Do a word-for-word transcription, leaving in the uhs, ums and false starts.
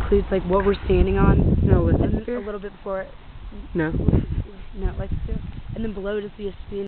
includes like what we're standing on. No, And isn't a there? little bit before it. No. No, like, and then below it is the expanded